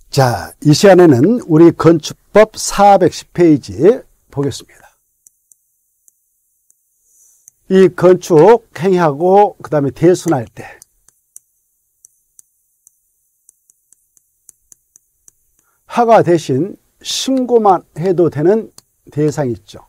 자, 이 시간에는 우리 건축법 410페이지 보겠습니다. 이 건축 행위하고 그 다음에 대손할 때 허가 대신 신고만 해도 되는 대상이 있죠.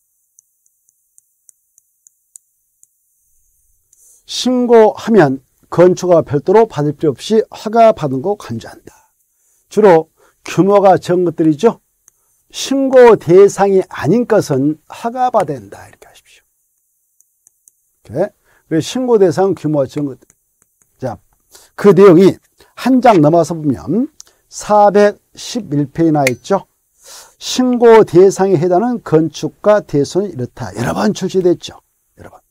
신고하면 건축허가 별도로 받을 필요 없이 허가 받은 거 간주한다. 주로 규모가 적은 것들이죠. 신고 대상이 아닌 것은 허가 받아야 된다. 이렇게 하십시오. 이렇게. 신고 대상 규모가 적은 것들. 자, 그 내용이 한 장 넘어서 보면 411페이지 나와 있죠. 신고 대상에 해당하는 건축과 대손이 이렇다. 여러 번 출시됐죠. 여러 번.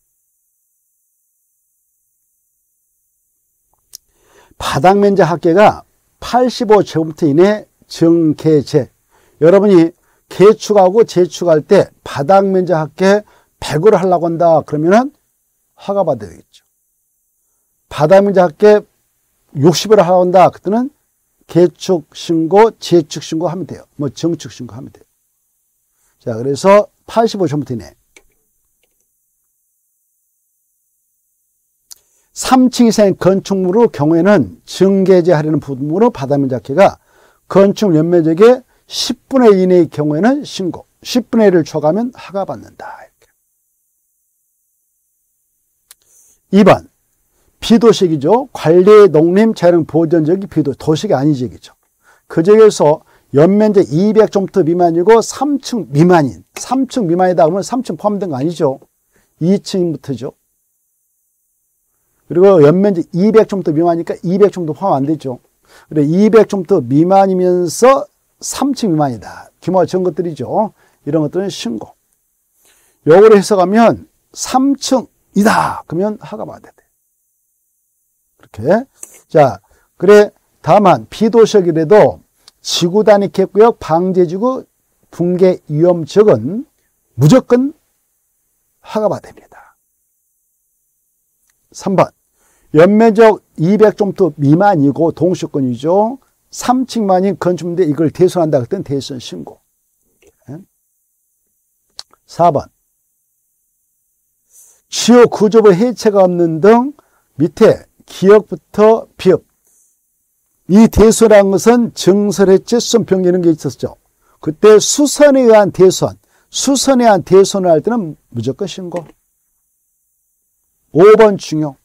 바닥면적 합계가 85제곱미터 이내 정개재. 여러분이 개축하고 재축할 때 바닥면적 합계 100으로 하려고 한다. 그러면은 허가 받아야 되겠죠. 바닥면적 합계 60으로 하려고 한다. 그때는 개축 신고, 재축 신고 하면 돼요. 뭐 정축 신고 하면 돼요. 자, 그래서 85제곱미터 이내. 3층 이상의 건축물의 경우에는 정개재 하려는 부분으로 바닥면적 합계가 건축물 연면적의 10분의 1 이내의 경우에는 신고, 10분의 1을 초과하면 허가 받는다. 이렇게. 2번. 비도식이죠. 관리, 농림, 자연 보존적이 비도, 도식이 아닌 지역이죠. 그 지역에서 연면적 200제곱미터 미만이고 3층 미만인, 3층 미만이다 그러면 3층 포함된 거 아니죠. 2층부터죠. 그리고 연면적 200제곱미터 미만이니까 200제곱미터 포함 안 되죠. 그래 200제곱미터 미만이면서 3층 미만이다. 규모가 적은 것들이죠. 이런 것들은 신고. 요거를 해석하면 3층이다. 그러면 허가 받아야 돼. 그렇게. 자, 그래 다만 비도시이라도 지구 단위 객구역 방제지구 붕괴 위험 지역은 무조건 허가 받아야 됩니다. 3번. 연면적 200제곱미터 미만이고 동시권이죠. 3층 미만인 건축물인데 이걸 대손한다 그때는 대손 신고. 4번. 주요 구조부 해체가 없는 등 밑에 기역부터 비읍. 이 대손한 것은 정설해체, 수선, 변경 이런 게 있었죠. 그때 수선에 의한 대손, 수선에 의한 대손을 할 때는 무조건 신고. 5번 중요.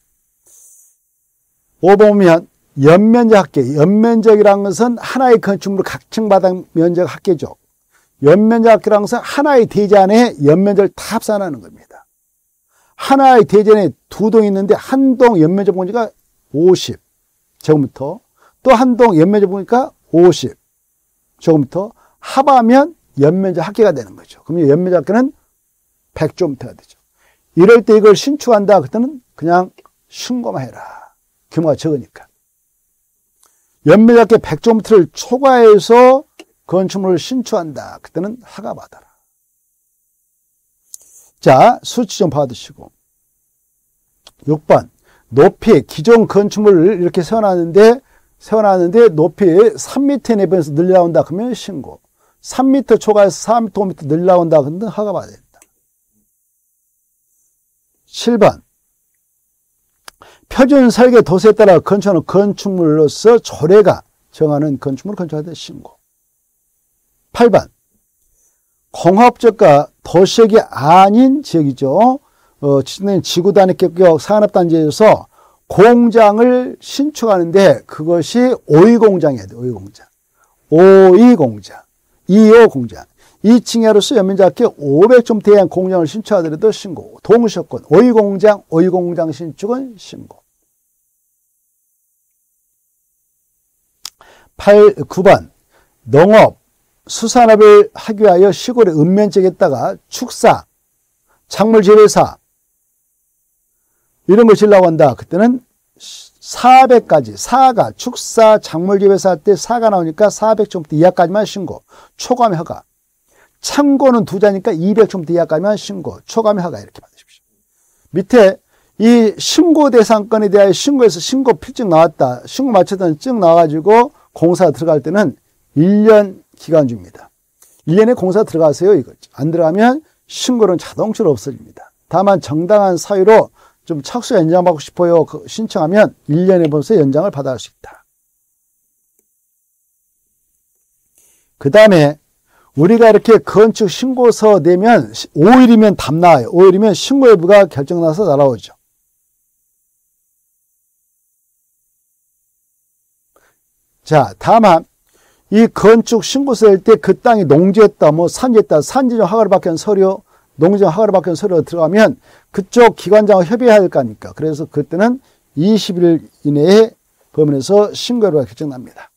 5번 보면 연면적 합계. 연면적이라는 것은 하나의 건축물 각층 바닥 면적 합계죠. 연면적 합계라는 것은 하나의 대지 안에 연면적을 다 합산하는 겁니다. 하나의 대지 안에 두 동이 있는데 한 동 연면적 보니까 50제곱미터, 또 한 동 연면적 보니까 50제곱미터 합하면 연면적 합계가 되는 거죠. 그러면 연면적 합계는 100제곱미터가 되죠. 이럴 때 이걸 신축한다. 그때는 그냥 신고만 해라. 규모가 적으니까. 연면적 합계 100제곱미터를 초과해서 건축물을 신축한다. 그때는 허가 받아라. 자, 수치 좀 받으시고. 6번. 높이, 기존 건축물을 이렇게 세워놨는데 높이 3m 내부에서 늘려나온다. 그러면 신고. 3m 초과해서 4m, 5m 늘려나온다. 그러면 허가 받아야 된다. 7번. 표준 설계 도서에 따라 건축하는 건축물로서 조례가 정하는 건축물을 건축할 때 신고. 8번. 공업지역과 도시역이 아닌 지역이죠. 지구 단위 객구역 산업단지에서 공장을 신축하는데 그것이 5위 공장이어야 돼. 5위 공장. 5위 공장. 2호 공장. 2층 이하로서 연면적 합계 500제곱미터에 대한 공장을 신축하더라도 신고. 동시효권. 5위 공장, 5위 공장 신축은 신고. 9번. 농업, 수산업을 하기 위하여 시골의 읍면지역에다가 축사, 작물 재배사 이런 걸 지으려고 한다. 그때는 400까지, 사가, 축사, 작물 재배사 할 때 사가 나오니까 400제곱미터 이하까지만 신고, 초과하면 허가. 창고는 두 자니까 200제곱미터 이하까지만 신고, 초과하면 허가. 이렇게 받으십시오. 밑에 이 신고 대상권에 대하여 신고해서 신고 필증 나왔다. 신고 마쳤다는 증 나와가지고 공사 들어갈 때는 1년 기간주입니다. 1년에 공사 들어가세요 이거죠. 안 들어가면 신고는 자동적으로 없어집니다. 다만 정당한 사유로 좀 착수 연장받고 싶어요 신청하면 1년에 벌써 연장을 받아갈 수 있다. 그 다음에 우리가 이렇게 건축 신고서 내면 5일이면 답 나와요. 5일이면 신고 여부가 결정나서 날아오죠. 자, 다만 이 건축 신고서 낼 때 그 땅이 농지였다, 뭐 산지였다, 산지정 허가를 받기 위한 서류, 농지정 허가를 받기 위한 서류가 들어가면 그쪽 기관장과 협의해야 할 거 아닙니까? 그래서 그때는 20일 이내에 법원에서 신고 여부가 결정납니다.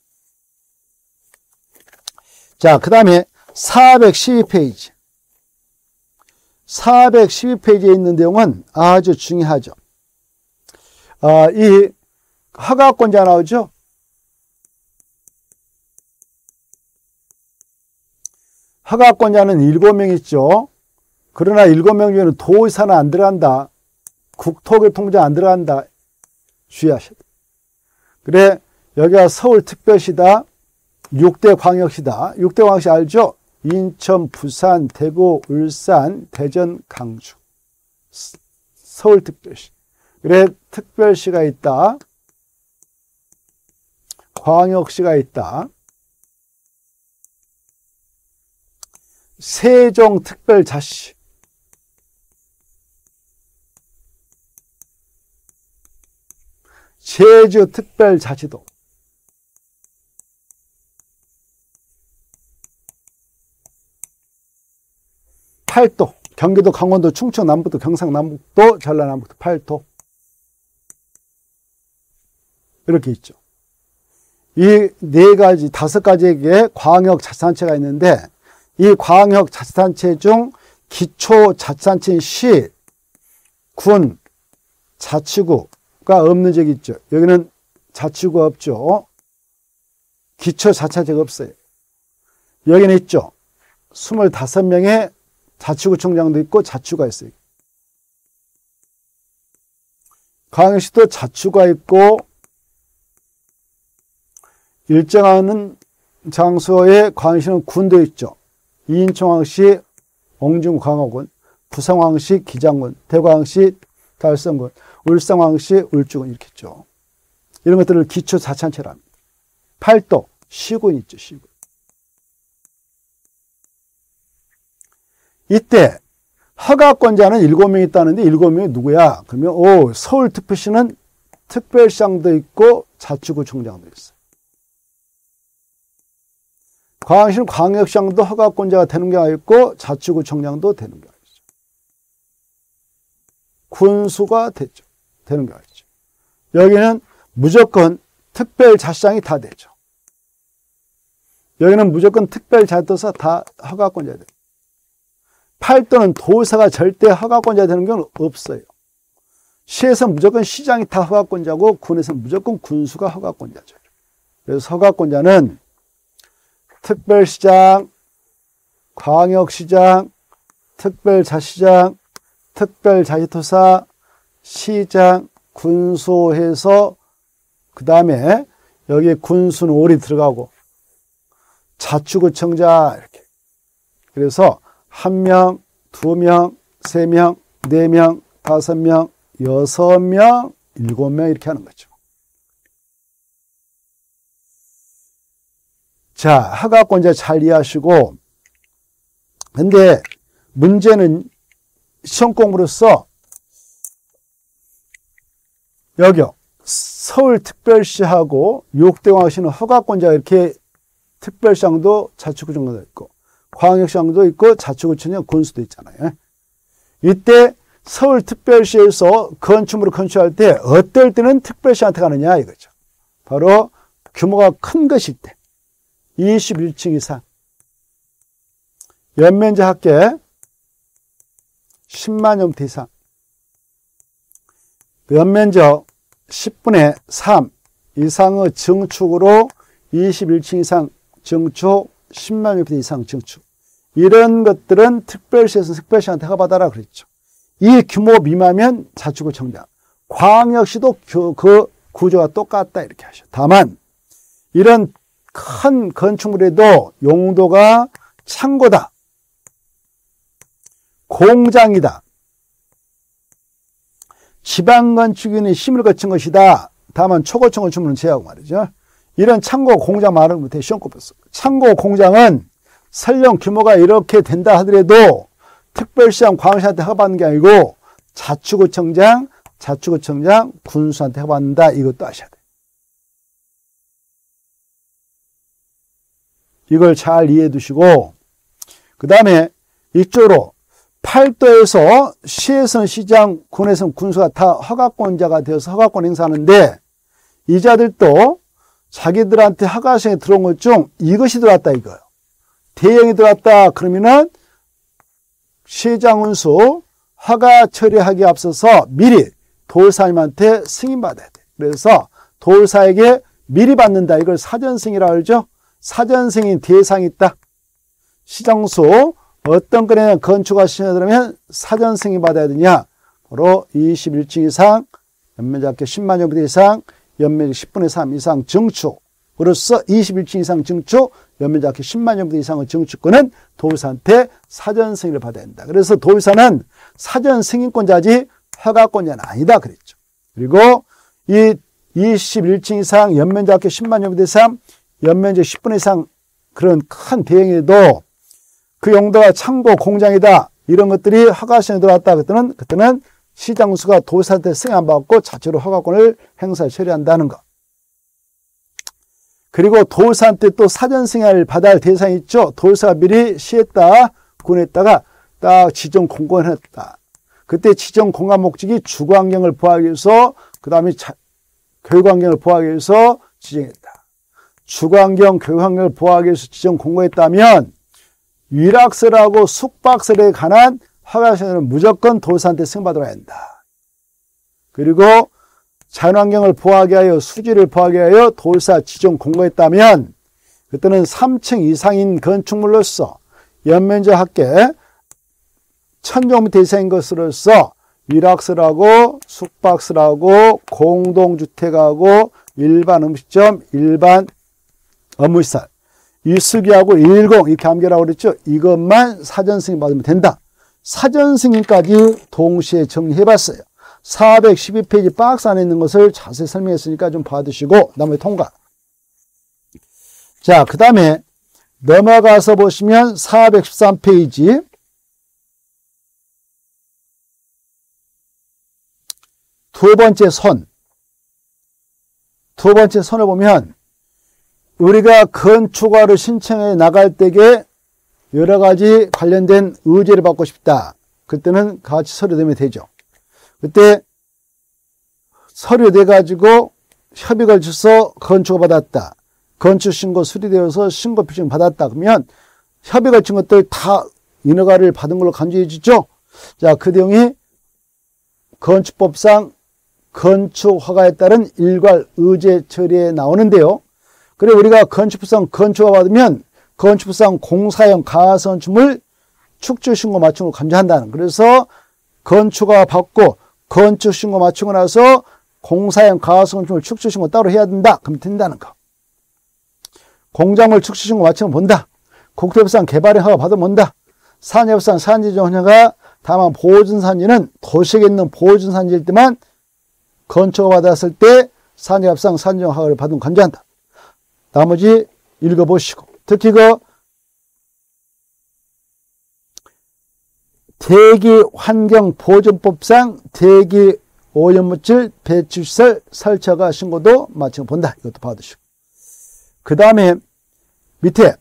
자, 그 다음에 412페이지. 412페이지에 있는 내용은 아주 중요하죠. 이 허가권자 나오죠? 허가권자는 7명 있죠. 그러나 7명 중에는 도의사는 안 들어간다. 국토교통부장 안 들어간다. 주의하셔야 돼요. 그래, 여기가 서울특별시다. 6대 광역시다. 6대 광역시 알죠? 인천, 부산, 대구, 울산, 대전, 강주. 서울특별시. 그래, 특별시가 있다. 광역시가 있다. 세종특별자치. 제주특별자치도. 팔도, 경기도, 강원도, 충청, 남북도, 경상남북도, 전라남북도, 팔도. 이렇게 있죠. 이 4가지, 5가지의 광역자치단체가 있는데 이 광역자치단체 중 기초자치단체인 시, 군, 자치구가 없는 지역이 있죠. 여기는 자치구가 없죠. 기초자치단체가 없어요. 여기는 있죠. 25명의 자치구청장도 있고 자치구가 있어요. 광역시도 자치구가 있고 일정하는 장소에 광역시는 군도 있죠. 인천광역시 옹진광역군, 부성광역시 기장군, 대구광역시 달성군, 울산광역시 울주군 이렇게 있죠. 이런 것들을 기초자치단체라 합니다. 팔도, 시군 있죠. 시군. 이때 허가권자는 7명 있다는데 7명이 누구야? 그러면 서울특별시는 특별시장도 있고 자치구청장도 있어요. 광역시는 광역시장도 허가권자가 되는 경우가 있고 자치구청장도 되는 경우가 있죠. 군수가 되는 경우가 있죠. 여기는 무조건 특별자치장이 다 되죠. 여기는 무조건 특별자치도사 다 허가권자가 돼요. 팔도는 도사가 절대 허가권자 되는 경우는 없어요. 시에서는 무조건 시장이 다 허가권자고 군에서는 무조건 군수가 허가권자죠. 그래서 허가권자는 특별시장, 광역시장, 특별자치장, 특별자치도사, 시장, 군수해서 그 다음에 여기에 군수는 5이 들어가고 자치구청장 이렇게. 그래서 1명, 2명, 3명, 4명, 5명, 6명, 7명 이렇게 하는 거죠. 자, 허가권자 잘 이해하시고 근데 문제는 시험 공부로서 여기요. 서울특별시하고 6대 광역시는 허가권자가 이렇게 특별시장도 자치구청장도 있고 광역시장도 있고 자치구청장 군수도 있잖아요. 이때 서울특별시에서 건축물을 건축할 때 어떨 때는 특별시한테 가느냐 이거죠. 바로 규모가 큰 것일 때 21층 이상 연면적 합계 10만 제곱미터 이상 연면적 10분의 3 이상의 증축으로 21층 이상 증축 10만 제곱미터 이상 증축 이런 것들은 특별시에서 특별시한테 허가받아라 그랬죠. 이 규모 미만이면 자치구청장 광역시도 그 구조가 똑같다 이렇게 하셔. 다만 이런 큰 건축물에도 용도가 창고다, 공장이다, 지방건축인의 힘을 거친 것이다. 다만 초고층 건축물은 제하고 말이죠. 이런 창고, 공장 말은 못해. 시험 꼽혔어. 창고, 공장은 설령 규모가 이렇게 된다 하더라도 특별시장, 광역시한테 허가받는 게 아니고 자치구청장, 군수한테 허가받는다. 이것도 아셔야 돼. 이걸 잘 이해해 두시고, 그 다음에 이쪽으로 팔도에서 시에서는 시장, 군에서는 군수가 다 허가권자가 되어서 허가권 행사하는데, 이 자들도 자기들한테 허가시장에 들어온 것 중 이것이 들어왔다 이거예요. 대형이 들어왔다 그러면은 시장 운수 허가 처리하기에 앞서서 미리 도의사님한테 승인받아야 돼. 그래서 도의사에게 미리 받는다. 이걸 사전승이라고 그러죠. 사전승인 대상이 있다. 시장수 어떤 건에 건축하시냐 그러면 사전승인 받아야 되냐. 바로 21층 이상, 연면적합계 10만 제곱미터 이상, 연면적 10분의 3 이상 증축으로서 21층 이상 증축, 연면적합계 10만 제곱미터 이상의 증축권은 도의사한테 사전승인을 받아야 된다. 그래서 도의사는 사전승인권자지 허가권자는 아니다 그랬죠. 그리고 이 21층 이상, 연면적합계 10만 제곱미터 이상, 연면적 10분의 이상 그런 큰 대형에도 그 용도가 창고, 공장이다. 이런 것들이 허가시장에 들어왔다. 그때는 시장수가 도의사한테 승인 안 받고 자체로 허가권을 행사 처리한다는 것. 그리고 도의사한테 또 사전 승인을 받아야 할 대상이 있죠. 도의사가 미리 시했다, 군했다가 딱 지정 공고를 했다. 그때 지정 공간 목적이 주거환경을 보호하기 위해서, 그 다음에 교육환경을 보호하기 위해서 지정했다. 주거환경, 교육환경을 보호하기 위해서 지정 공고했다면 위락설하고 숙박설에 관한 허가시장은 무조건 도의사한테 승인받으러 한다. 그리고 자연환경을 보호하기 위하여, 수지를 보호하기 위하여 도의사 지정 공고했다면 그때는 3층 이상인 건축물로서 연면적 합계 1000제곱미터 이상인 것으로서 위락설하고 숙박설하고 공동주택하고 일반 음식점, 일반 업무시설, 일수기하고 10 이렇게 암기라고 그랬죠. 이것만 사전승인 받으면 된다. 사전승인까지 동시에 정리해봤어요. 412페이지 박스 안에 있는 것을 자세히 설명했으니까 좀 봐두시고 나머지 통과. 자, 그 다음에 넘어가서 보시면 413페이지 두 번째 선을 보면 우리가 건축허가를 신청해 나갈 때에 여러 가지 관련된 의제를 받고 싶다. 그때는 같이 서류 내면 되죠. 그때 서류 내가지고 협의를 줘서 건축허가 받았다. 건축신고 수리되어서 신고 필증 받았다. 그러면 협의가 준 것들 다 인허가를 받은 걸로 간주해 주죠. 자, 그 내용이 건축법상 건축허가에 따른 일괄 의제 처리에 나오는데요. 그래 우리가 건축법상 건축허가 받으면 건축법상 공사형 가선축물 축조신고 맞춤을 간주한다는. 그래서 건축허가 받고 건축신고 맞추고 나서 공사형 가선축물 축조신고 따로 해야 된다. 그럼 된다는 거. 공작물 축조신고 맞춤을 본다. 국토법상 개발의 허가 받으면 본다. 산업법상 산지정 허가, 다만 보존산지는 도시에 있는 보존산지일 때만 건축허가 받았을 때 산업법상 산지정 허가를 받으면 간주한다. 나머지 읽어보시고, 특히 대기환경보존법상 대기 오염물질 배출시설 설치허가 신고도 마침 본다. 이것도 받으시고. 그 다음에 밑에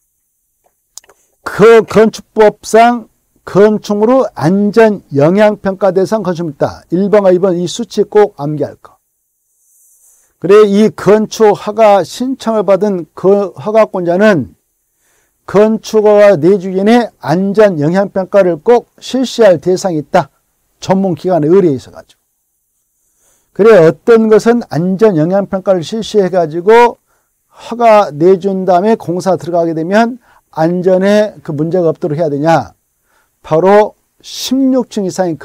그 건축법상 건축물의 안전영향평가 대상 건축물 있다. 1번과 2번 이 수치 꼭 암기할 거. 그래 이 건축허가 신청을 받은 그 허가권자는 건축허가 내주기에 안전영향평가를 꼭 실시할 대상이 있다. 전문기관의 의뢰에 있어가지고. 그래 어떤 것은 안전영향평가를 실시해가지고 허가 내준 다음에 공사 들어가게 되면 안전에 그 문제가 없도록 해야 되냐. 바로 16층 이상의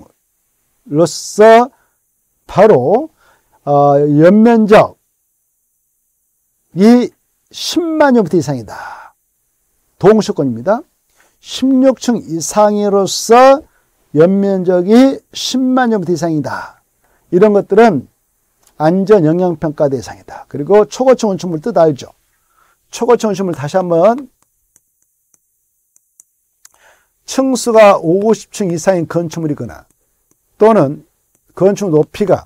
건축물로서 바로 연면적이 10만 제곱미터 이상이다. 동수권입니다. 16층 이상으로서 연면적이 10만 제곱미터 이상이다. 이런 것들은 안전영향평가 대상이다. 그리고 초고층 건축물 뜻 알죠? 초고층 건축물 다시 한번 층수가 50층 이상인 건축물이거나 또는 건축물 높이가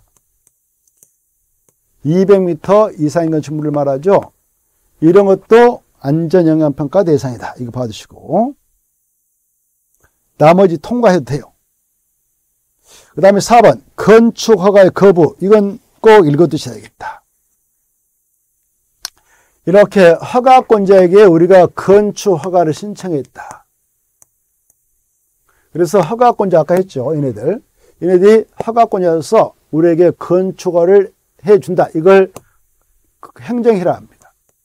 200m 이상인 건축물을 말하죠. 이런 것도 안전영향평가 대상이다. 이거 봐두시고 나머지 통과해도 돼요. 그 다음에 4번 건축허가의 거부. 이건 꼭 읽어두셔야겠다. 이렇게 허가권자에게 우리가 건축허가를 신청했다. 그래서 허가권자 아까 했죠. 얘네들이 허가권자로서 우리에게 건축허가를 해준다. 이걸 행정이라 합니다.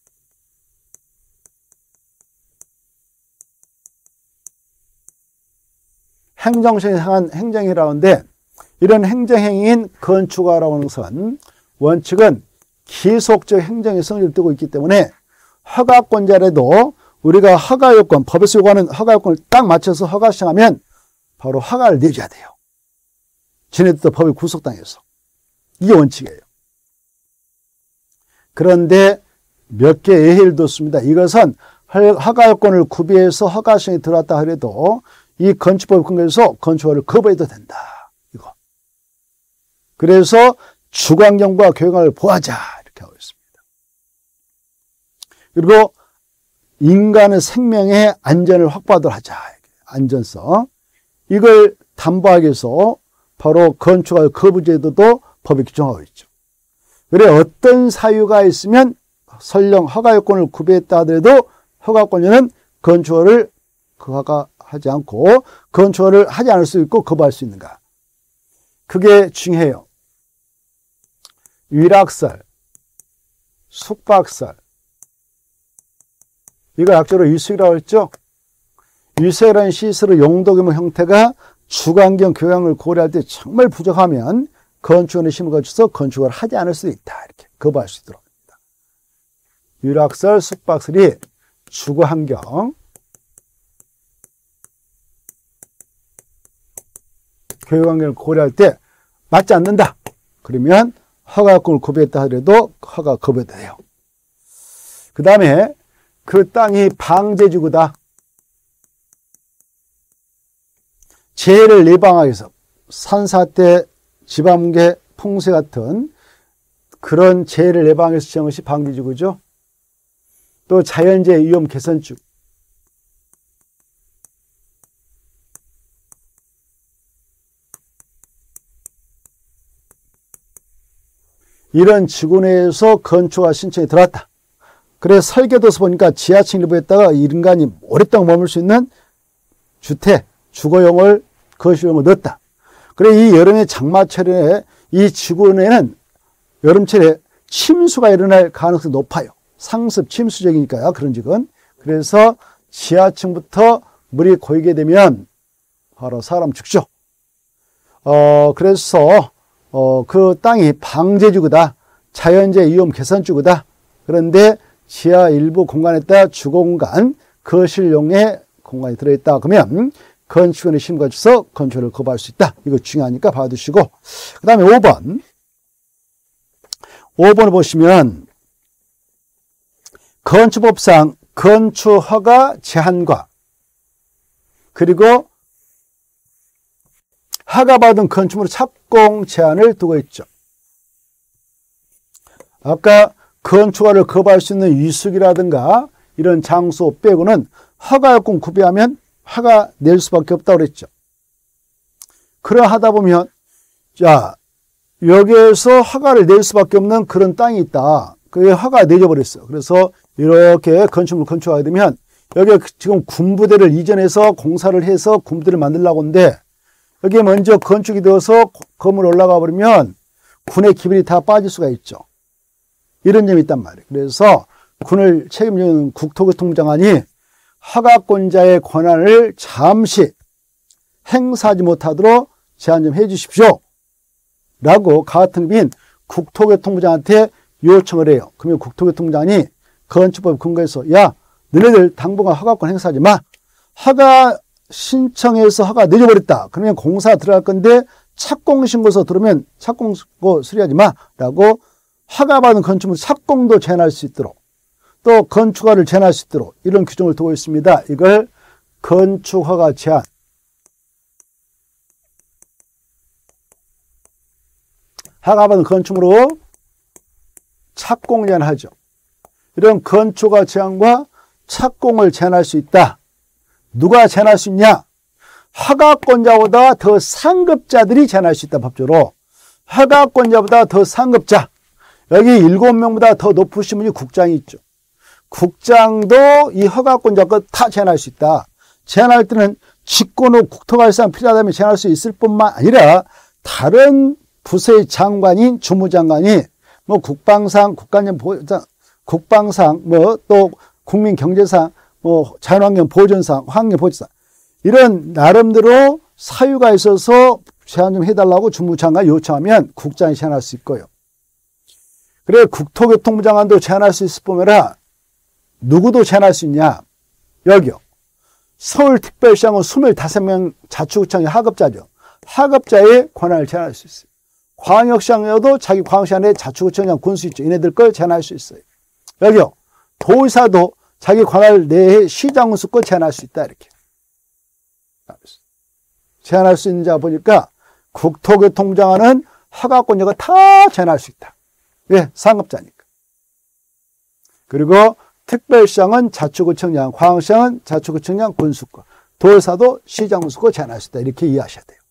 행정성에 상한 행정이라고 하는데 이런 행정행위인 건축허가라고 하는 것은 원칙은 기속적 행정의 성질을 띠고 있기 때문에 허가권자라도 우리가 허가요건, 법에서 요구하는 허가요건을 딱 맞춰서 허가 시청하면 바로 허가를 내줘야 돼요. 지네들도 법에 구속당해서. 이게 원칙이에요. 그런데 몇 개 예외를 뒀습니다. 이것은 허가요건을 구비해서 허가 시청에 들어왔다 하더라도 이 건축법에 근거해서 건축허가를 거부해도 된다. 이거. 그래서 주거환경부와 교육을 보호하자. 이렇게 하고 있습니다. 그리고 인간의 생명의 안전을 확보하도록 하자. 안전성. 이걸 담보하기 위해서 바로 건축허가 거부제도도 법에 규정하고 있죠. 그래 어떤 사유가 있으면 설령 허가요건을 구비했다 하더라도 허가권자는 건축허가를 하지 않고 건축허가를 하지 않을 수 있고 거부할 수 있는가. 그게 중요해요. 위락설, 숙박설. 이거 약자로 위수익이라고 했죠. 위수익이라는 시설의 용도 규모 형태가 주거환경 교양을 고려할 때 정말 부족하면 건축원의 심을 거쳐서 건축을 하지 않을 수도 있다. 이렇게 거부할 수 있도록 합니다. 위락설, 숙박설이 주거환경 교육환경을 고려할 때 맞지 않는다. 그러면 허가요건을 구비했다 하더라도 허가 거부해도 돼요. 그 다음에 그 땅이 방제지구다. 재해를 예방하기 위해서 산사태, 지방붕괴, 풍세 같은 그런 재해를 예방하기 위해서 지은 것이 방제지구죠. 또 자연재해 위험 개선지구. 이런 지구 내에서 건축허가 신청이 들어왔다. 그래서 설계도서 보니까 지하층 일부에다가 인간이 오랫동안 머물 수 있는 주택, 주거용을, 거실용을 넣었다. 그래 이 여름의 장마철에 이 지구 내에는 여름철에 침수가 일어날 가능성이 높아요. 상습, 침수 지역이니까요. 그런 지역은. 그래서 지하층부터 물이 고이게 되면 바로 사람 죽죠. 그래서 그 땅이 방제지구다. 자연재해 위험 개선지구다. 그런데 지하 일부 공간에다 주거공간, 거실용의 공간이 들어있다. 그러면 건축원의 심의가 줘서 건축을 거부할 수 있다. 이거 중요하니까 봐두시고. 그 다음에 5번. 5번을 보시면 건축법상 건축허가 제한과 그리고 허가받은 건축물의 착공 제한을 두고 있죠. 아까 건축허가를 거부할 수 있는 위숙이라든가 이런 장소 빼고는 허가요건 구비하면 허가 낼 수밖에 없다고 그랬죠. 그러하다 보면 자 여기에서 허가를 낼 수밖에 없는 그런 땅이 있다. 그게 허가 내줘버렸어. 그래서 이렇게 건축물 건축하게 되면 여기 지금 군부대를 이전해서 공사를 해서 군부대를 만들려고 하는데 여기에 먼저 건축이 되어서 건물 올라가 버리면 군의 기밀이 다 빠질 수가 있죠. 이런 점이 있단 말이에요. 그래서 군을 책임지는 국토교통부 장관이 허가권자의 권한을 잠시 행사하지 못하도록 제한 좀 해 주십시오. 라고 같은 급인 국토교통부장한테 요청을 해요. 그러면 국토교통부장이 건축법 근거해서 야 너네들 당분간 허가권 행사하지 마. 허가 신청해서 허가 내줘버렸다. 그러면 공사 들어갈 건데 착공신고서 들으면 착공신고 수리하지 마 라고 허가받은 건축물 착공도 제한할 수 있도록 또 건축허가를 제한할 수 있도록 이런 규정을 두고 있습니다. 이걸 건축허가 제한. 허가받은 건축물로 착공 제한하죠. 이런 건축허가 제한과 착공을 제한할 수 있다. 누가 제한할 수 있냐? 허가권자보다 더 상급자들이 제한할 수 있다. 법적으로. 허가권자보다 더 상급자. 여기 7명보다 더 높으신 분이 국장이 있죠. 국장도 이 허가권자 것 다 제한할 수 있다. 제한할 때는 직권 후 국토관리상 필요하다면 제한할 수 있을 뿐만 아니라 다른 부서의 장관인 주무장관이 뭐 국방상, 국가안전보장, 국방상, 뭐 또 국민경제상, 뭐 자연환경 보존상, 환경 보존상 이런 나름대로 사유가 있어서 제한 좀 해달라고 주무장관 요청하면 국장이 제한할 수 있고요. 그래 국토교통부 장관도 제한할 수 있을 뿐만 아니라 누구도 제한할 수 있냐? 여기요. 서울특별시장은 25명 자치구청의 하급자죠. 하급자의 권한을 제한할 수 있어요. 광역시장에도 자기 광역시 안에 자치구청장 군수 있죠. 얘네들 걸 제한할 수 있어요. 여기요. 도의사도 자기 관할 내에 시장군수권 제한할 수 있다. 이렇게. 제한할 수 있는 자 보니까 국토교통부 장관은 허가권자가 다 제한할 수 있다. 왜? 상급자니까. 그리고 특별시장은 자치구청장, 광역시장은 자치구청장 군수권, 도의사도 시장군수권 제한할 수 있다. 이렇게 이해하셔야 돼요.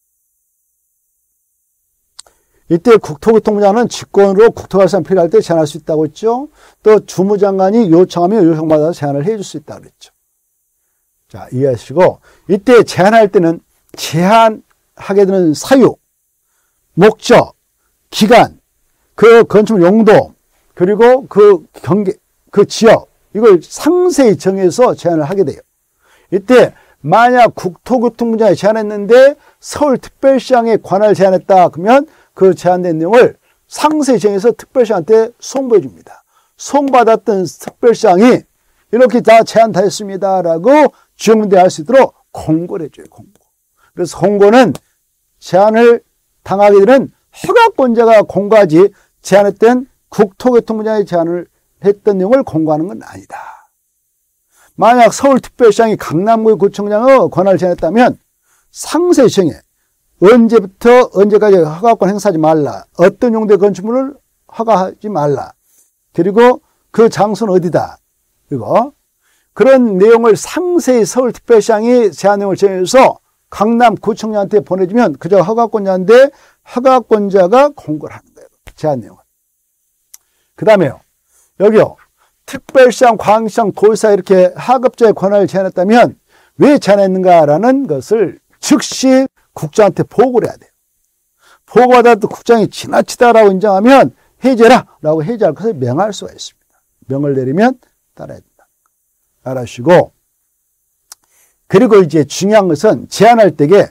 이때 국토교통부 장관은 직권으로 국토관리상 필요할 때 제한할 수 있다고 했죠. 또 주무장관이 요청하면 요청받아서 제한을 해줄 수 있다고 그랬죠. 자, 이해하시고 이때 제한할 때는 제한하게 되는 사유, 목적, 기간, 그 건축물 용도, 그리고 그 경계, 그 지역 이걸 상세히 정해서 제한을 하게 돼요. 이때 만약 국토교통부 장관이 제한했는데 서울특별시장에 관할 제한했다 그러면 그 제한된 내용을 상세히 정해서 특별시장한테 송부해 줍니다. 송받았던 특별시장이 이렇게 다 제한 다 했습니다라고 지역문제 할 수 있도록 공고를 해줘요. 공고. 그래서 공고는 제한을 당하게 되는 허가권자가 공고하지 제한했던 국토교통부 장관이 제한을 했던 내용을 공고하는 건 아니다. 만약 서울특별시장이 강남구 구청장의 권한을 제한했다면 상세히 정해 언제부터 언제까지 허가권 행사하지 말라. 어떤 용도의 건축물을 허가하지 말라. 그리고 그 장소는 어디다. 그리고 그런 내용을 상세히 서울특별시장이 제한 내용을 정해서 강남구청장한테 보내주면 그저 허가권자인데 허가권자가 공고를 하는 거예요. 제한 내용을. 그 다음에요. 여기요. 특별시장, 광역시장, 도의사 이렇게 하급자의 권한을 제한했다면 왜 제한했는가라는 것을 즉시 국장한테 보고를 해야 돼요. 보고받아도 국장이 지나치다라고 인정하면 해제라 라고 해제할 것을 명할 수가 있습니다. 명을 내리면 따라야 된다. 알아주시고 그리고 이제 중요한 것은 제한할 때에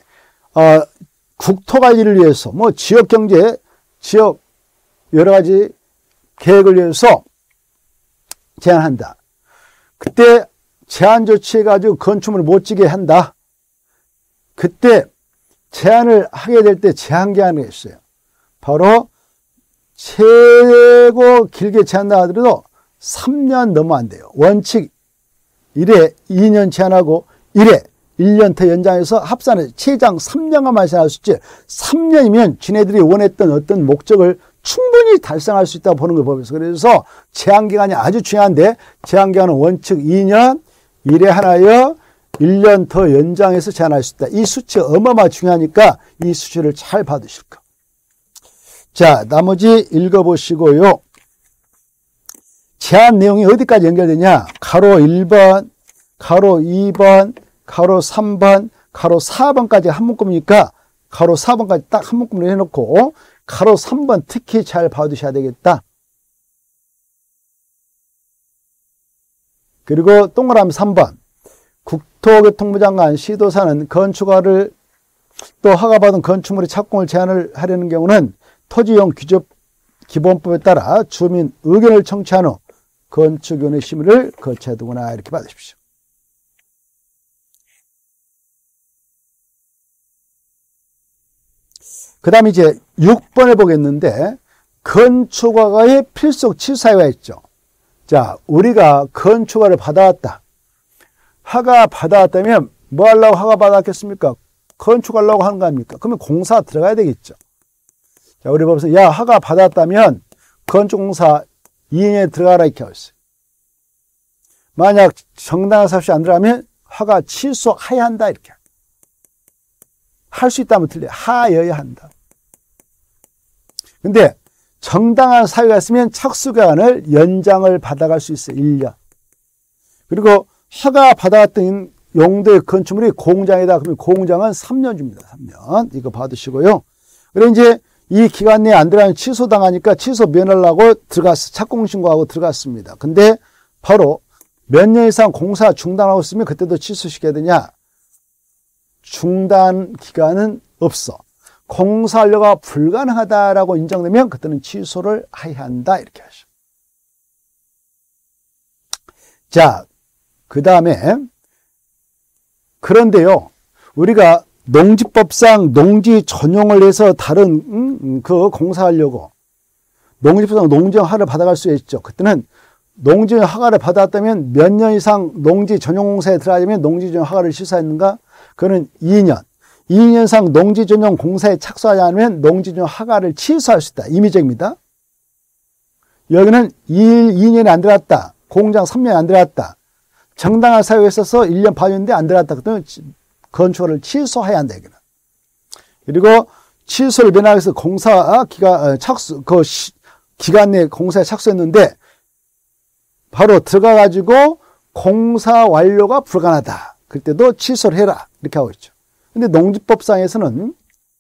국토관리를 위해서 뭐 지역경제, 지역 여러 가지 계획을 위해서 제한한다. 그때 제한 조치해가지고 건축물을 못 지게 한다. 그때 제한을 하게 될 때 제한 기한이 있어요. 바로 최고 길게 제한다 하더라도 3년 넘으면 안 돼요. 원칙 1회 2년 제한하고 1회 1년 더 연장해서 합산해서 최장 3년간만 제한할 수 있지 3년이면 지네들이 원했던 어떤 목적을 충분히 달성할 수 있다고 보는 걸 보면서 그래서 제한기간이 아주 중요한데 제한기간은 원칙 2년 1회 하나여 1년 더 연장해서 제한할 수 있다. 이 수치 어마어마하게 중요하니까 이 수치를 잘 받으실 거. 자, 나머지 읽어보시고요. 제한 내용이 어디까지 연결되냐? 가로 1번, 가로 2번, 가로 3번, 가로 4번까지 한 묶음이니까 가로 4번까지 딱 한 묶음으로 해놓고 가로 3번 특히 잘 봐두셔야 되겠다. 그리고 동그라미 3번. 국토교통부 장관, 시도사는 건축허가를 또 허가받은 건축물의 착공을 제한을 하려는 경우는 토지이용 규제 기본법에 따라 주민 의견을 청취한 후 건축위원회 심의를 거쳐야 되구나 이렇게 받으십시오. 그 다음에 이제 6번에 보겠는데 건축허가의 필속 취사유가 있죠. 자, 우리가 건축허가를 받아왔다. 허가 받아왔다면 뭐 하려고 허가 받았겠습니까? 건축하려고 하는 거 아닙니까? 그러면 공사 들어가야 되겠죠. 자, 우리 보면서 야, 허가 받았다면 건축공사 2년에 들어가라 이렇게 하고 있어요. 만약 정당한 사업이 안 들어가면 허가 취소해야 한다 이렇게. 할 수 있다면 틀려. 하여야 한다. 근데 정당한 사유가 있으면 착수기간을 연장을 받아갈 수 있어요. 1년. 그리고 허가 받아왔던 용도의 건축물이 공장이다. 그러면 공장은 3년 줍니다. 3년. 이거 받으시고요. 그래 이제 이 기간 내에 안 들어가면 취소당하니까 취소 면허라고 들어갔어. 착공신고하고 들어갔습니다. 근데 바로 몇 년 이상 공사 중단하고 있으면 그때도 취소시켜야 되냐? 중단 기간은 없어. 공사 완료가 불가능하다라고 인정되면 그때는 취소를 해야 한다. 이렇게 하죠. 자, 그 다음에 그런데요. 우리가 농지법상 농지 전용을 해서 다른 그 공사하려고 농지법상 농지용 허가를 받아갈 수 있죠. 그때는 농지용 허가를 받았다면 몇 년 이상 농지 전용 공사에 들어가려면 농지 전용 허가를 취소했는가? 그거는 2년. 2년 이상 농지 전용 공사에 착수하지 않으면 농지 전용 허가를 취소할 수 있다. 임의적입니다. 여기는 2년이 안 들어갔다. 공장 3년이 안 들어갔다. 정당한 사유가 있어서 1년 반인데 안 들어갔다. 그러면 건축을 취소해야 한다. 여기는. 그리고 취소를 면하면서 공사 착수 기간 내에 공사에 착수했는데 바로 들어가 가지고 공사 완료가 불가능하다. 그때도 취소를 해라. 이렇게 하고 있죠. 근데 농지법상에서는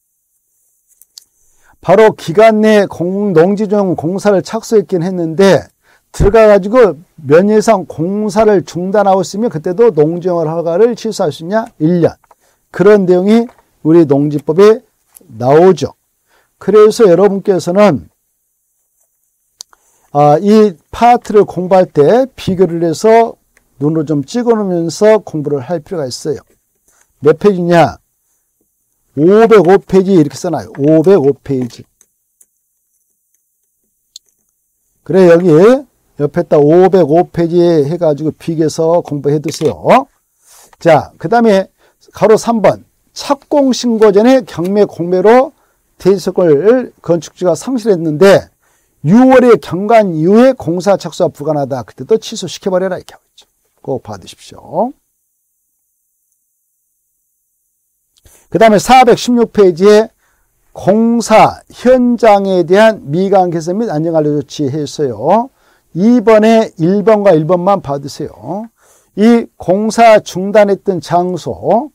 바로 기간 내에 농지종 공사를 착수했긴 했는데 들어가 가지고 몇 년 이상 공사를 중단하고 있으면 그때도 농지용 허가를 취소할 수 있냐? 1년. 그런 내용이 우리 농지법에 나오죠. 그래서 여러분께서는 이 파트를 공부할 때 비교를 해서 눈으로 좀 찍어 놓으면서 공부를 할 필요가 있어요. 몇 페이지냐? 505페이지 이렇게 써놔요. 505페이지. 그래, 여기 옆에다 505페이지에 해가지고 비교해서 공부해 두세요. 자, 그 다음에 가로 3번. 착공신고 전에 경매 공매로 대지석을 건축주가 상실했는데 6월에 경관 이후에 공사 착수가 불가능하다. 그때도 취소시켜버려라. 이렇게 하고 있죠. 꼭 받으십시오. 그 다음에 416페이지에 공사 현장에 대한 미관 개선 및 안전관리 조치 했어요. 2번에 1번과 1번만 받으세요. 이 공사 중단했던 장소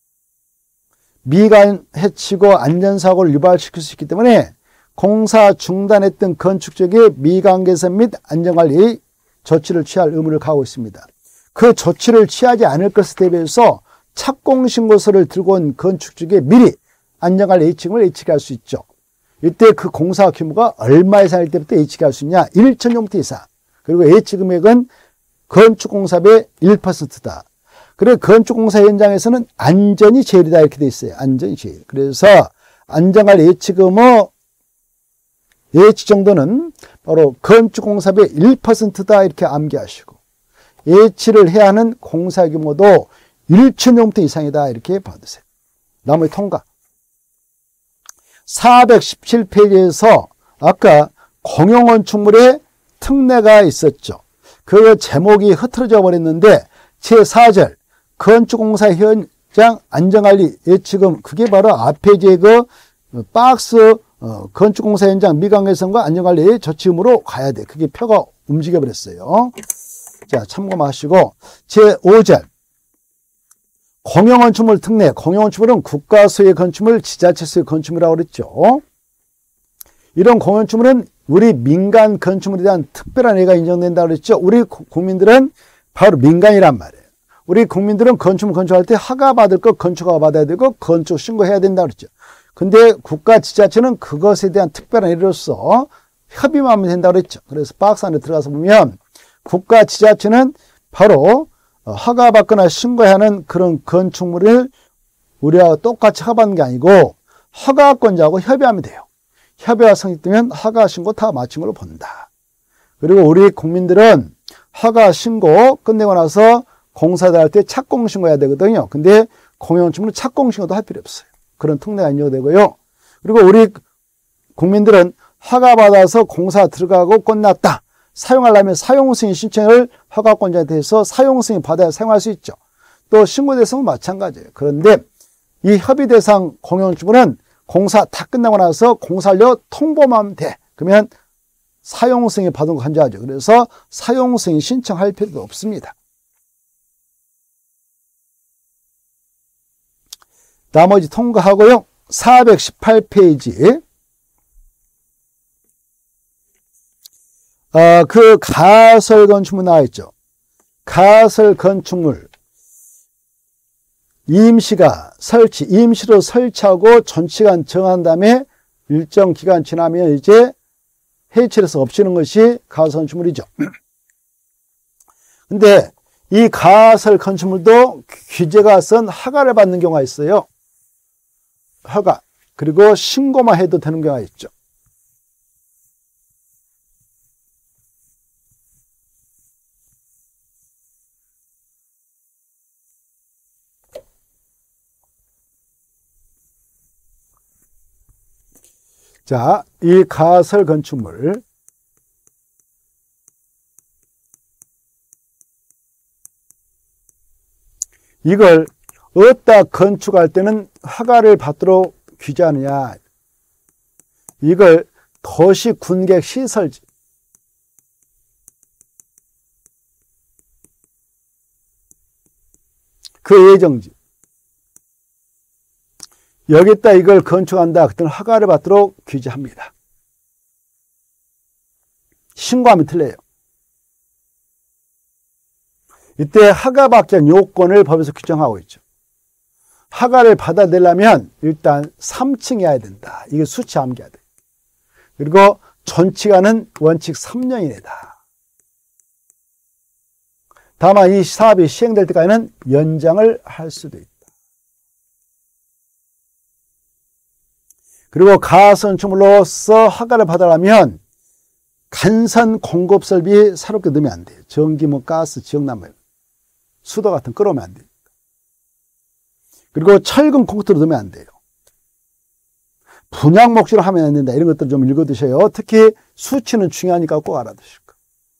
미관 해치고 안전사고를 유발시킬 수 있기 때문에 공사 중단했던 건축적의 미관 개선 및 안전관리 조치를 취할 의무를 가하고 있습니다. 그 조치를 취하지 않을 것에 대비해서 착공신고서를 들고 온 건축주에게 미리 안전관리 예측을 예측할 수 있죠. 이때 그 공사 규모가 얼마 이상일 때부터 예측할 수 있냐? 1,000제곱미터 이상. 그리고 예측 금액은 건축공사비의 1%다. 그리고 건축공사 현장에서는 안전이 제일이다 이렇게 돼 있어요. 안전이 제일. 그래서 안전관리 예측 의무 예측 정도는 바로 건축공사비의 1%다 이렇게 암기하시고 예측을 해야 하는 공사 규모도 1,000제곱미터 이상이다 이렇게 받으세요. 나머지 통과. 417페이지에서 아까 공용건축물의 특례가 있었죠. 그 제목이 흐트러져 버렸는데 제4절 건축공사 현장 안전관리 예측금 그게 바로 앞에 이제 그 박스 건축공사 현장 미관 개선과 안전관리 조치음으로 가야 돼. 그게 표가 움직여 버렸어요. 자, 참고하시고 제5절 공용건축물 특례. 공용건축물은 국가 소유의 건축물, 지자체 소유의 건축물이라고 그랬죠. 이런 공용건축물은 우리 민간 건축물에 대한 특별한 예가 인정된다고 그랬죠. 우리 국민들은 바로 민간이란 말이에요. 우리 국민들은 건축물 건축할 때 허가 받을 거 건축허가 받아야 되고 건축 신고해야 된다고 그랬죠. 근데 국가 지자체는 그것에 대한 특별한 예로서 협의만 하면 된다고 그랬죠. 그래서 박스 안에 들어가서 보면 국가 지자체는 바로 허가받거나 신고해야 하는 그런 건축물을 우리와 똑같이 허가받는 게 아니고 허가권자하고 협의하면 돼요. 협의가 성립되면 허가 신고 다 마친 걸로 본다. 그리고 우리 국민들은 허가 신고 끝내고 나서 공사를 할 때 착공 신고해야 되거든요. 근데 공용주물은 착공 신고도 할 필요 없어요. 그런 특례가 인정되고요. 그리고 우리 국민들은 허가받아서 공사 들어가고 끝났다. 사용하려면 사용승인 신청을 허가권자한테 해서 사용승인 받아야 사용할 수 있죠. 또 신고 대상은 마찬가지예요. 그런데 이 협의 대상 공용주물은 공사 다 끝나고 나서 공사료 통보만 하면 돼. 그러면 사용승인 받은 거 간주하죠. 그래서 사용승인 신청할 필요도 없습니다. 나머지 통과하고요. 418페이지. 그 가설 건축물 나와 있죠. 가설 건축물. 임시로 설치하고 전치간 정한 다음에 일정 기간 지나면 이제 해체해서 없애는 것이 가설 건축물이죠. 근데 이 가설 건축물도 규제가 쓴 허가를 받는 경우가 있어요. 허가. 그리고 신고만 해도 되는 경우가 있죠. 자, 이 가설 건축물. 이걸 어디다 건축할 때는 허가를 받도록 규제하느냐. 이걸 도시 군객 시설지. 그 예정지. 여기다 이걸 건축한다. 그때는 허가를 받도록 규제합니다. 신고하면 틀려요. 이때 허가받기 위한 요건을 법에서 규정하고 있죠. 허가를 받아내려면 일단 3층이어야 된다. 이게 수치 암기해야 돼. 그리고 전치간은 원칙 3년 이내다. 다만 이 사업이 시행될 때까지는 연장을 할 수도 있다. 그리고 가설건축물로서 허가를 받으려면 간선 공급 설비 새롭게 넣으면 안 돼요. 전기, 가스, 지역난물, 수도 같은 끌어오면 안 돼요. 그리고 철근 콘크리트로 넣으면 안 돼요. 분양 목적으로 하면 안 된다. 이런 것들 좀 읽어두셔요. 특히 수치는 중요하니까 꼭 알아두실 거예요.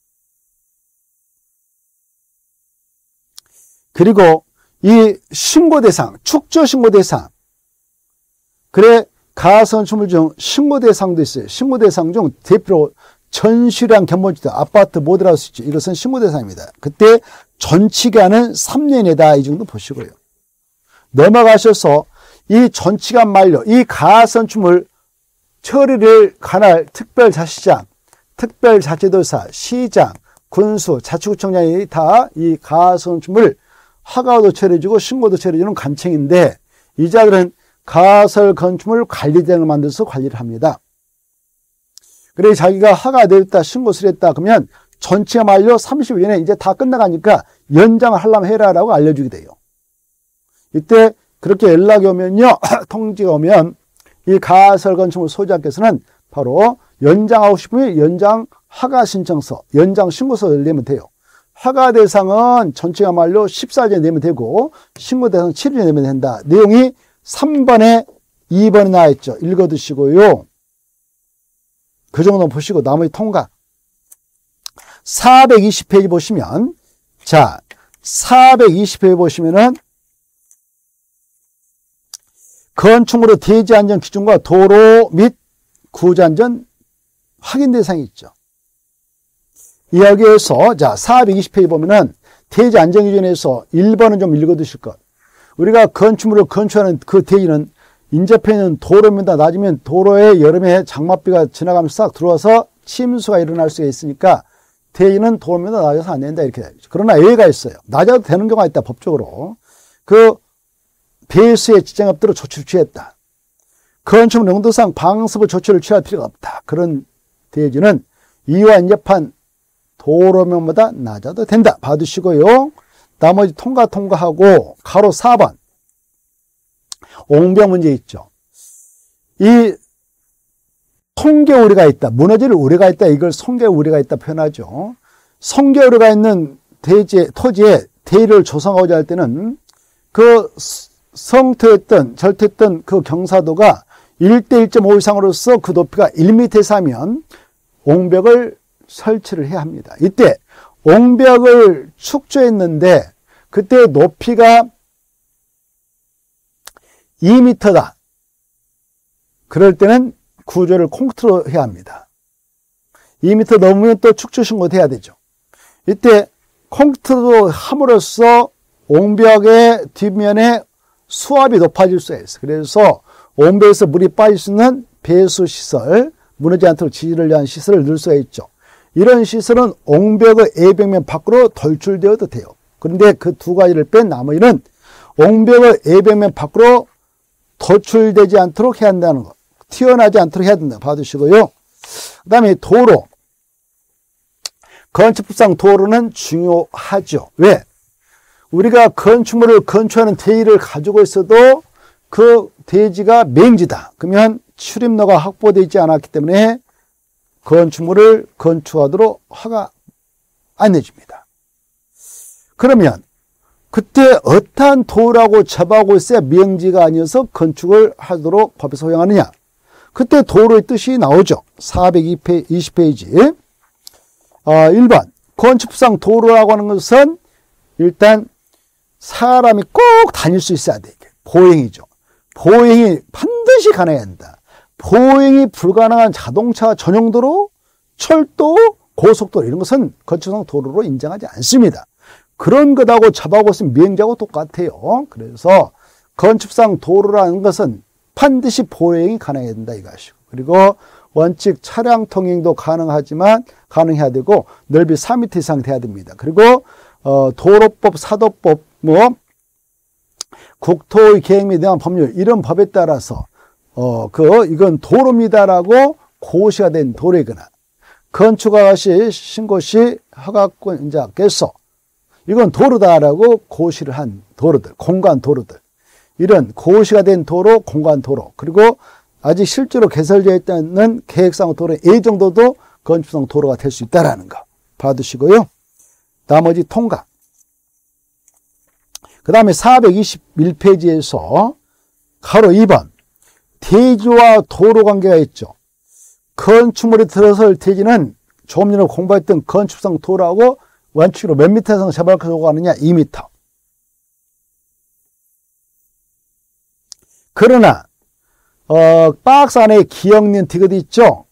그리고 이 신고 대상, 축조 신고 대상. 그래, 가설건축물 중 신고 대상도 있어요. 신고 대상 중 대표로 전시량 견본주택, 아파트 모델하우스 있죠. 이것은 신고 대상입니다. 그때 전치기간은 3년이다. 이 정도 보시고요. 넘어가셔서 이 전치기간 만료, 이 가설건축물 처리를 관할 특별자치장, 특별자치도사, 시장, 군수, 자치구청장이 다 이 가설건축물 허가도 처리해주고 신고도 처리해주는 관청인데 이 자들은 가설건축물 관리대행을 만들어서 관리를 합니다. 그래 자기가 허가 내렸다, 신고 수리했다 그러면 전치기간 만료 30일 이내 이제 다 끝나가니까 연장을 하려면 해라라고 알려주게 돼요. 이때 그렇게 연락이 오면요, 통지가 오면 이 가설건축물 소유자께서는 바로 연장하고 싶으면 연장 허가 신청서, 연장 신고서를 내면 돼요. 허가 대상은 전치기간 만료 14일 전에 내면 되고 신고 대상 7일 전에 내면 된다. 내용이 3번에 2번에 나와 있죠. 읽어두시고요. 그 정도 보시고 나머지 통과. 420페이지 보시면, 자, 420페이지 보시면은 건축물의 대지 안전 기준과 도로 및 구조 안전 확인 대상이 있죠. 여기에서 자 420페이지 보면은 대지 안전 기준에서 1번은 좀 읽어두실 것. 우리가 건축물을 건축하는 그 대지는 인접해있는 도로입니다. 낮으면 도로에 여름에 장맛비가 지나가면서 싹 들어와서 침수가 일어날 수가 있으니까 대지는 도로입니다. 낮아서 안 된다 이렇게 되죠. 그러나 예외가 있어요. 낮아도 되는 경우가 있다 법적으로. 그 배수의 지정업대로 조치를 취했다. 건축물 용도상 방수부 조치를 취할 필요가 없다. 그런 대지는 이와 인접한 도로면보다 낮아도 된다. 봐두시고요. 나머지 통과하고 가로 4번. 옹벽 문제 있죠. 이 성계 우려가 있다. 무너질 우려가 있다. 이걸 성계 우려가 있다 표현하죠. 성계 우려가 있는 토지에 대의를 조성하고자 할 때는 그 성토했던 절토했던 그 경사도가 1대 1.5 이상으로서 그 높이가 1m 이상이면 옹벽을 설치를 해야 합니다. 이때 옹벽을 축조했는데 그때 높이가 2m다. 그럴 때는 구조를 콘크리트로 해야 합니다. 2m 넘으면 또 축조 신고해야 되죠. 이때 콘크리트로 함으로써 옹벽의 뒷면에 수압이 높아질 수가 있어요. 그래서 옹벽에서 물이 빠질 수 있는 배수 시설, 무너지지 않도록 지지를 위한 시설을 넣을 수가 있죠. 이런 시설은 옹벽의 A벽면 밖으로 돌출되어도 돼요. 그런데 그 두 가지를 뺀 나머지는 옹벽의 A벽면 밖으로 돌출되지 않도록 해야 한다는 것. 튀어나지 않도록 해야 된다. 봐두시고요. 그 다음에 도로. 건축법상 도로는 중요하죠. 왜? 우리가 건축물을 건축하는 대지를 가지고 있어도 그 대지가 맹지다. 그러면 출입로가 확보되어 있지 않았기 때문에 건축물을 건축하도록 허가 안 내줍니다. 그러면 그때 어떠한 도라고 접하고 있어야 맹지가 아니어서 건축을 하도록 법에서 허용하느냐. 그때 도로의 뜻이 나오죠. 420페이지. 1번 건축법상 도로라고 하는 것은 일단 사람이 꼭 다닐 수 있어야 돼. 보행이죠. 보행이 반드시 가능해야 한다. 보행이 불가능한 자동차 전용도로, 철도, 고속도로 이런 것은 건축상 도로로 인정하지 않습니다. 그런 것하고 접하고 있으면 미행자하고 똑같아요. 그래서 건축상 도로라는 것은 반드시 보행이 가능해야 된다 이것이고, 그리고 원칙 차량 통행도 가능하지만 가능해야 되고 넓이 4m 이상 돼야 됩니다. 그리고 도로법, 사도법, 국토의 계획 및 대한 법률 이런 법에 따라서 이건 도로입니다라고 고시가 된 도로이거나 건축허가 시 신고 시 허가권자께서 이건 도로다라고 고시를 한 도로들, 공간 도로들, 이런 고시가 된 도로, 공간 도로, 그리고 아직 실제로 개설되어 있다는 계획상 도로 A 정도도 건축상 도로가 될 수 있다라는 거 봐두시고요. 나머지 통과. 그 다음에 421페이지에서 가로 2번 대지와 도로 관계가 있죠. 건축물이 들어설 대지는 조금 전에 공부했던 건축상 도로하고 원칙으로 몇 미터 이상 재발효가 하느냐 2m. 그러나 박스 안에 기억닌 디귿이 있죠.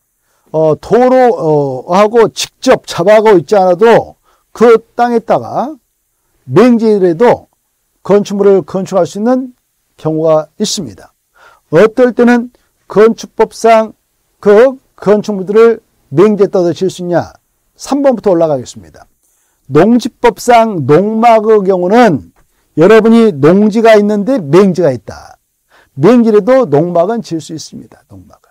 도로하고 직접 접하고 있지 않아도 그 땅에다가 맹지라도 건축물을 건축할 수 있는 경우가 있습니다. 어떨 때는 건축법상 그 건축물들을 맹지에다가 지을 수 있냐? 3번부터 올라가겠습니다. 농지법상 농막의 경우는 여러분이 농지가 있는데 맹지가 있다. 맹지라도 농막은 지을 수 있습니다. 농막은.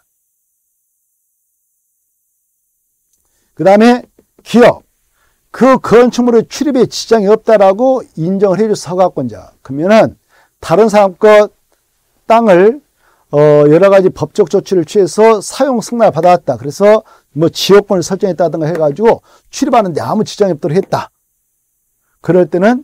그 다음에 기업. 그 건축물의 출입에 지장이 없다라고 인정을 해줘서 허가권자. 그러면은 다른 사람 것 땅을 여러 가지 법적 조치를 취해서 사용 승낙을 받아왔다. 그래서 지역권을 설정했다든가 해가지고 출입하는데 아무 지장이 없도록 했다. 그럴 때는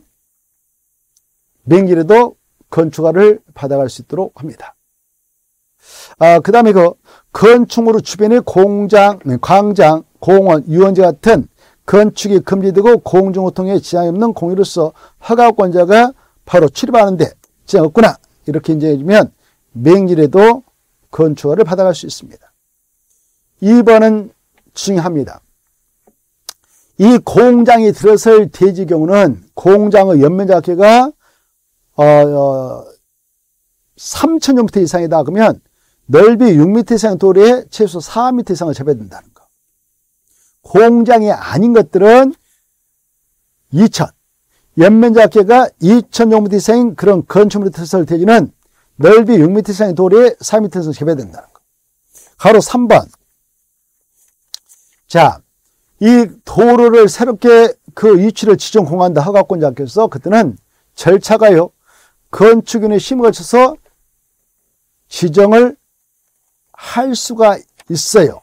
맹지라도 건축허가를 받아갈 수 있도록 합니다. 그 다음에 건축물 주변의 공장, 광장, 공원, 유원지 같은 건축이 금지되고 공중교통에 지장이 없는 공유로서 허가권자가 바로 출입하는데 지장 없구나. 이렇게 인정해주면 맹지라도 건축허가를 받아갈 수 있습니다. 2번은 중요합니다. 이 공장이 들어설 대지 경우는 공장의 연면적계가 3,000제곱미터 이상이다. 그러면 넓이 6m 이상 도로에 최소 4m 이상을 접해야 된다는 거. 공장이 아닌 것들은 2,000. 연면적계가 2,000제곱미터 이상인 그런 건축물이 들어설 대지는 넓이 6m 이상의 도로에 4m 이상 접해야 된다는 거. 가로 3번. 자, 이 도로를 새롭게 그 위치를 지정 공한다 허가권자께서 그때는 절차가요. 건축인의 심의를 거쳐서 지정을 할 수가 있어요.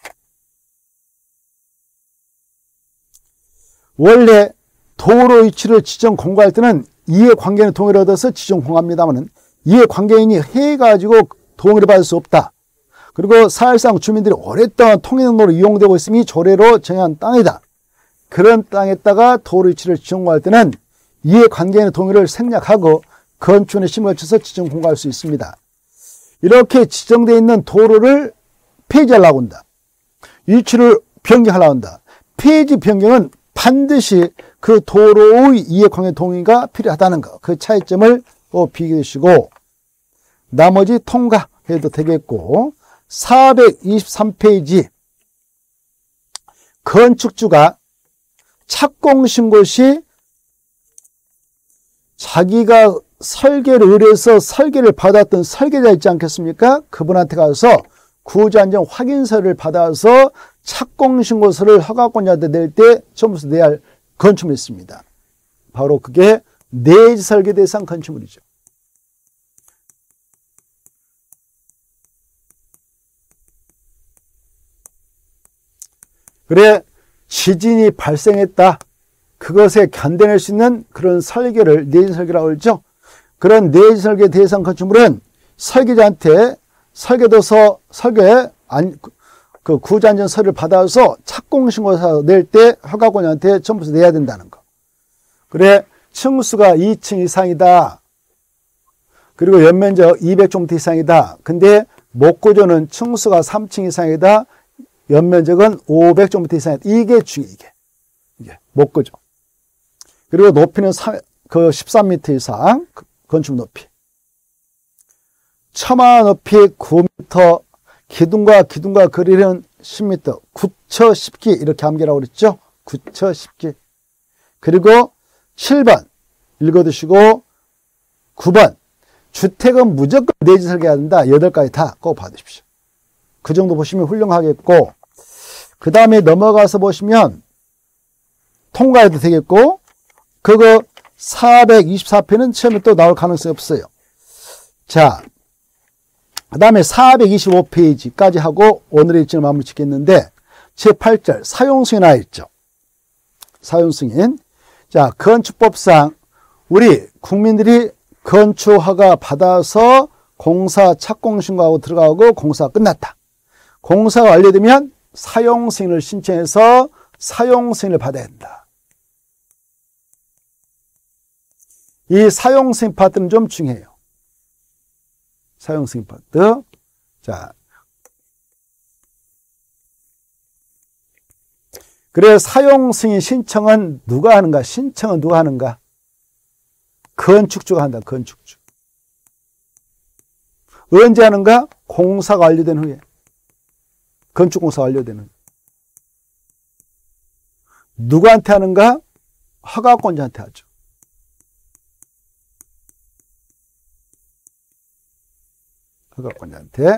원래 도로 위치를 지정 공고할 때는 이해관계인의 동의를 얻어서 지정 공고합니다만 이해관계인이 해가지고 동의를 받을 수 없다. 그리고 사실상 주민들이 오랫동안 통행로로 이용되고 있음이 조례로 정한 땅이다. 그런 땅에다가 도로 위치를 지정 공고할 때는 이해관계인의 동의를 생략하고 건축인의 심의를 거쳐서 지정 공고할 수 있습니다. 이렇게 지정되어 있는 도로를 폐지하려고 한다. 위치를 변경하려고 한다. 폐지 변경은 반드시 그 도로의 이해관계 동의가 필요하다는 것. 그 차이점을 비교해 주시고 나머지 통과해도 되겠고 423페이지 건축주가 착공신고 시 자기가 설계를 의뢰해서 설계를 받았던 설계자 있지 않겠습니까? 그분한테 가서 구조안전 확인서를 받아서 착공신고서를 허가권자한테 낼 때 처음부터 내야 할 건축물이 있습니다. 바로 그게 내지 설계 대상 건축물이죠. 그래 지진이 발생했다. 그것에 견뎌낼 수 있는 그런 설계를 내지 설계라고 그러죠. 그런 내지 설계 대상 건축물은 설계자한테 설계도서 그 구조안전 서류를 받아서 착공신고서 낼 때 허가권자한테 전부 내야 된다는 거. 그래 층수가 2층 이상이다. 그리고 연면적 200제곱미터 이상이다. 근데 목구조는 층수가 3층 이상이다. 연면적은 500제곱미터 이상이다. 이게 중요해. 이게 목구조. 그리고 높이는 13m 이상 건축 높이. 처마 높이 9m, 기둥과 거리는 10m, 구처 10기 이렇게 암기라고 그랬죠. 구처 10기. 그리고 7번 읽어두시고 9번 주택은 무조건 내지 설계해야 된다. 8가지 다 꼭 받으십시오. 그 정도 보시면 훌륭하겠고 그 다음에 넘어가서 보시면 통과해도 되겠고 그거 424편은 처음에 또 나올 가능성이 없어요. 자, 그 다음에 425페이지까지 하고 오늘의 일정을 마무리 짓겠는데 제8절 사용승인 나와 있죠. 사용승인. 자, 건축법상 우리 국민들이 건축허가 받아서 공사 착공신고하고 들어가고 공사가 끝났다. 공사가 완료되면 사용승인을 신청해서 사용승인을 받아야 한다. 이 사용승인 파트는 좀 중요해요. 사용승인 파트. 자. 그래, 사용승인 신청은 누가 하는가? 신청은 누가 하는가? 건축주가 한다, 건축주. 언제 하는가? 공사가 완료된 후에. 건축공사 완료되는 후에. 누구한테 하는가? 허가권자한테 하죠. 허가권자한테.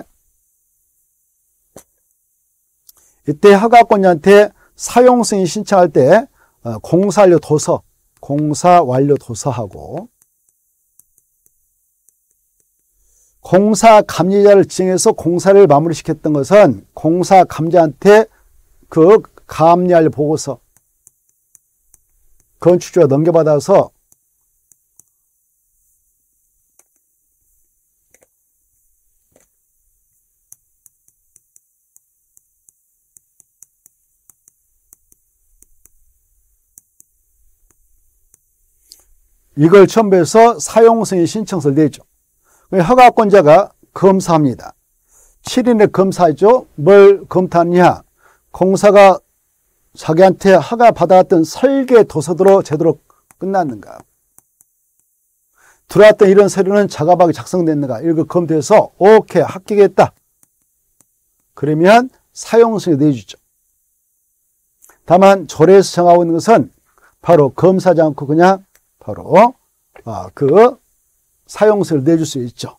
이때 허가권자한테 사용승인 신청할 때 공사 완료 도서하고 공사 감리자를 지정해서 공사를 마무리시켰던 것은 공사 감리자한테 그 감리할 보고서 건축주가 넘겨받아서 이걸 첨부해서 사용승인 신청서를 내죠. 허가권자가 검사합니다. 7인의 검사죠. 뭘 검토하느냐. 공사가 자기한테 허가 받아왔던 설계 도서대로 제대로 끝났는가. 들어왔던 이런 서류는 작업하게 작성됐는가. 이걸 검토해서 오케이 합격했다. 그러면 사용승인을 내주죠. 다만 조례에서 정하고 있는 것은 바로 검사하지 않고 그냥 바로 그 사용승인을 내줄 수 있죠.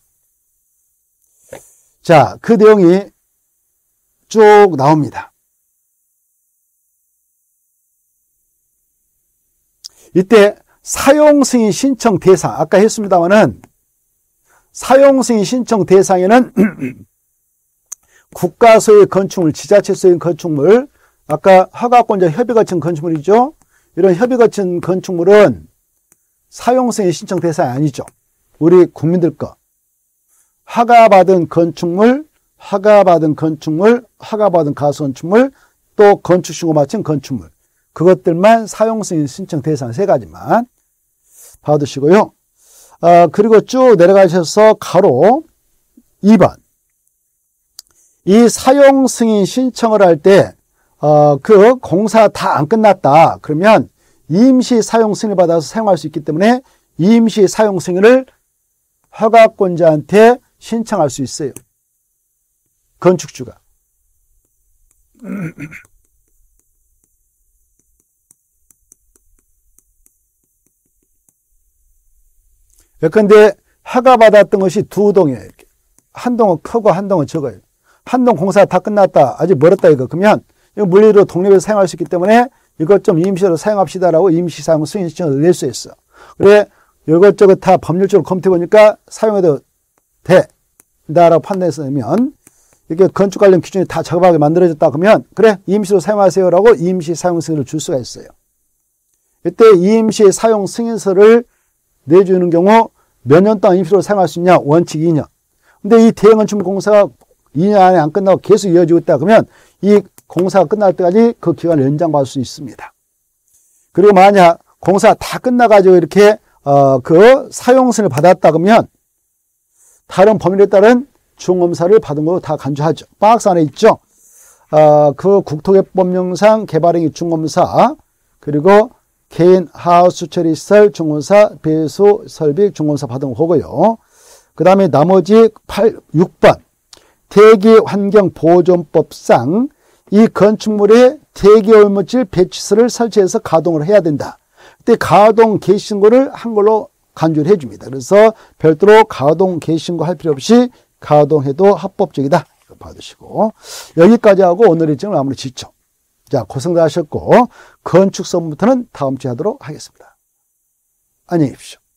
자, 그 내용이 쭉 나옵니다. 이때 사용승인 신청 대상, 아까 했습니다마는 사용승인 신청 대상에는 국가소유의 건축물, 지자체 소유의 건축물, 아까 허가권자 협의 거친 건축물이죠. 이런 협의 거친 건축물은 사용승인 신청 대상이 아니죠. 우리 국민들 거. 허가받은 건축물, 허가받은 건축물, 허가받은 가수건축물, 또 건축신고 마친 건축물. 그것들만 사용승인 신청 대상 세 가지만 봐두시고요. 그리고 쭉 내려가셔서 가로 2번. 이 사용승인 신청을 할 때, 그 공사 다 안 끝났다. 그러면 임시 사용승인을 받아서 사용할 수 있기 때문에 임시 사용승인을 허가권자한테 신청할 수 있어요. 건축주가. 예컨대 허가받았던 것이 두 동이에요. 한 동은 크고 한 동은 적어요. 한 동 공사 다 끝났다. 아직 멀었다 이거. 그러면 이거 물리로 독립해서 사용할 수 있기 때문에 이것 좀 임시로 사용합시다라고 임시 사용 승인 신청을 낼 수 있어. 그래 이것저것 다 법률적으로 검토해 보니까 사용해도 된다라고 판단해서면 이게 건축 관련 기준이 다 적합하게 만들어졌다 그러면 그래 임시로 사용하세요라고 임시 사용 승인을 줄 수가 있어요. 이때 임시 사용 승인서를 내주는 경우 몇 년 동안 임시로 사용할 수 있냐? 원칙 2년. 근데 이 대형건축물 공사가 2년 안에 안 끝나고 계속 이어지고 있다 그러면 이 공사가 끝날 때까지 그 기간을 연장받을 수 있습니다. 그리고 만약 공사 다 끝나가지고 이렇게 그 사용승인을 받았다 그러면 다른 법률에 따른 중검사를 받은 걸로 다 간주하죠. 박스 안에 있죠. 그 국토개법령상 개발행위 중검사 그리고 개인 하우스 처리시설 중검사 배수 설비 중검사 받은 거고요. 그 다음에 나머지 6번 대기환경보존법상 이 건축물에 대기오염물질 배치소를 설치해서 가동을 해야 된다. 그때 가동 개시신고를 한 걸로 간주를 해줍니다. 그래서 별도로 가동 개시신고 할 필요 없이 가동해도 합법적이다. 이거 봐두시고 여기까지 하고 오늘의 일정을 마무리 짓죠. 자, 고생들 하셨고 건축 수업부터는 다음 주에 하도록 하겠습니다. 안녕히 계십시오.